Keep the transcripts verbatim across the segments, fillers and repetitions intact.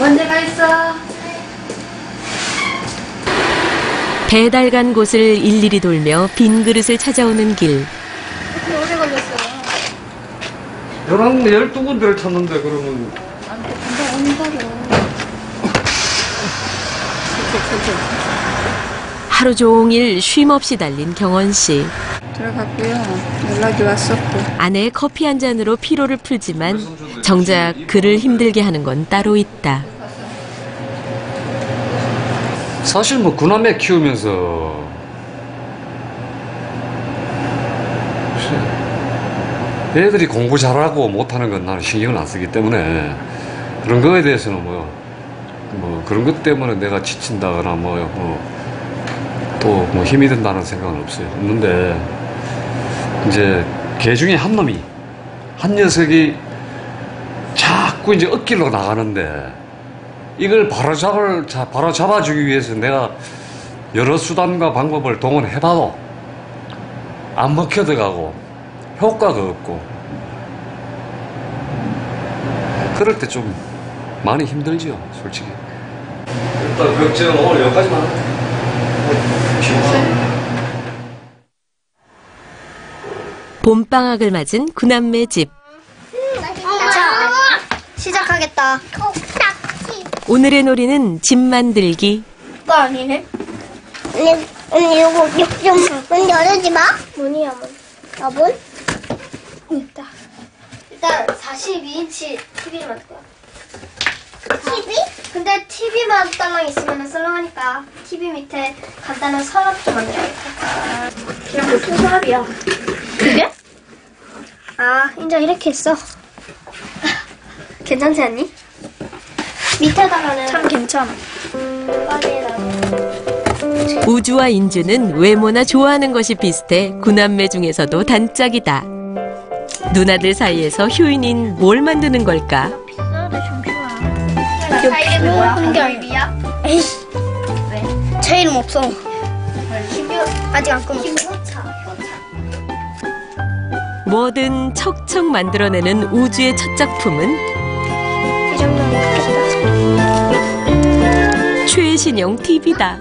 언제 가 있어? 배달 간 곳을 일일이 돌며 빈 그릇을 찾아오는 길. 그렇게 오래 걸렸어요. 열한, 열두 군데를 찾는데, 그러면. 안 돼, 금방 온다고. 하루 종일 쉼 없이 달린 경원 씨. 들어갔고요. 연락이 왔었고. 아내의 커피 한 잔으로 피로를 풀지만 정작 그를 힘들게 하는 건 따로 있다. 사실 뭐 구남매 키우면서 애들이 공부 잘하고 못하는 건 나는 신경을 안 쓰기 때문에 그런 거에 대해서는 뭐, 뭐 그런 것 때문에 내가 지친다거나 뭐, 뭐 또 뭐 힘이 든다는 생각은 없어요. 없는데 이제 개 중에 한 놈이 한 녀석이 자꾸 이제 엇길로 나가는데 이걸 바로 잡을 바로 잡아주기 위해서 내가 여러 수단과 방법을 동원해봐도 안 먹혀 들어가고 효과가 없고 그럴 때 좀 많이 힘들죠, 솔직히. 일단 걱정은 오늘 여기까지만 하고. 봄방학을 맞은 구남매 집. 자, 시작하겠다. 오늘의 놀이는 집 만들기. 이거 아니네? 언니, 언니 이거 좀, 문 열지 마. 문이야, 문. 아, 문? 있다. 일단 사십이 인치 티비를 만들 거야. 티비? 근데 티비만 딸랑 있으면 썰렁하니까 티비 밑에 간단한 서랍 좀 만들어야겠다. 그냥 무슨 서랍이야? 그게? 아, 인정 이렇게 했어. 괜찮지 않니? 밑에다가는 참 괜찮아. 우주와 인주는 외모나 좋아하는 것이 비슷해 구남매 중에서도 단짝이다. 누나들 사이에서 효인인 뭘 만드는 걸까? 자, 이름이 뭐야? 한결비야? 에이씨. 왜? 제 이름 없어. 김효 아직 안 끊었어. 김효차. 뭐든 척척 만들어내는 우주의 첫 작품은 이 정도면 좋겠다. 최신형 티비다.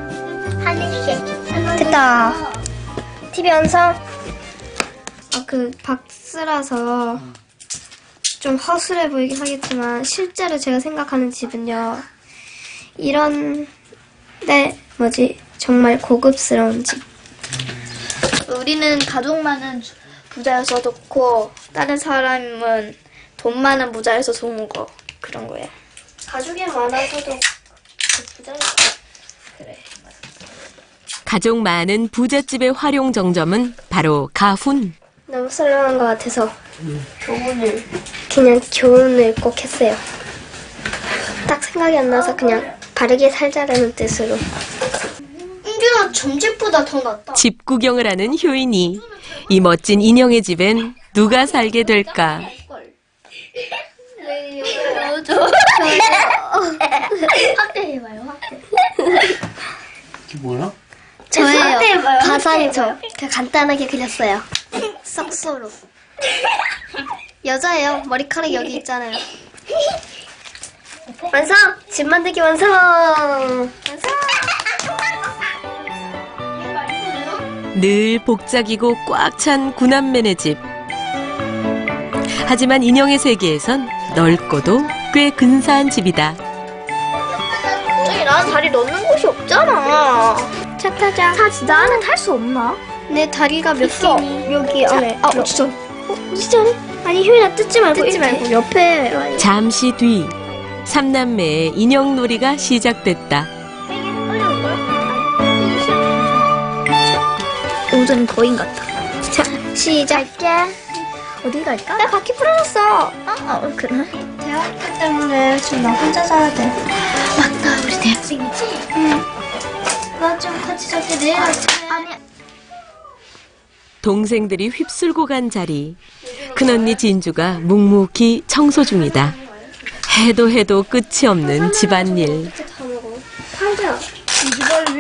됐다. 티비 완성. 아, 그 박스라서 좀 허술해 보이긴 하겠지만 실제로 제가 생각하는 집은요. 이런 네 뭐지 정말 고급스러운 집. 우리는 가족 많은 부자여서 좋고 다른 사람은 돈 많은 부자여서 좋은 거 그런 거야. 가족이 많아서도 부자니까 그래. 가족 많은 부잣집의 활용 정점은 바로 가훈. 너무 썰렁한 것 같아서 교훈을 그냥 교훈을 꼭 했어요. 딱 생각이 안 나서 그냥 바르게 살자라는 뜻으로. 인규야 점집보다 더 낫다. 집 구경을 하는 효인이. 이 멋진 인형의 집엔 누가 살게 될까? 왜요? 저 확대해봐요. 확대. 이게 뭐야? 저예요. 가상이죠. 그냥 간단하게 그렸어요. 썩소로. 여자예요. 머리카락 여기 있잖아요. 완성! 집 만들기 완성! 완성! 늘 복작이고 꽉 찬 구남매네 집. 하지만 인형의 세계에선 넓고도 꽤 근사한 집이다. 저기 나 다리 넣는 곳이 없잖아. 차 타자. 차 진짜 안에 탈 수 없나? 내 다리가 몇 개니? 여기 안에. 아, 진짜. 어, 진짜? 아니, 효인아 뜯지 말고 뜯지 말고 옆에. 잠시 뒤 삼남매의 인형놀이가 시작됐다. 오전 거인 같아. 자, 시작할게. 어디 갈까? 나 바퀴 풀어놨어. 아, 어, 그래? 대학교 때문에 지금 나 혼자 살아야 돼. 맞다, 우리 대학생이지? 응. 나 좀 같이 잘게 내일 아침에. 아니. 동생들이 휩쓸고 간 자리. 큰언니 진주가 묵묵히 청소 중이다. 해도 해도 끝이 없는 집안일. 팔자. 이걸로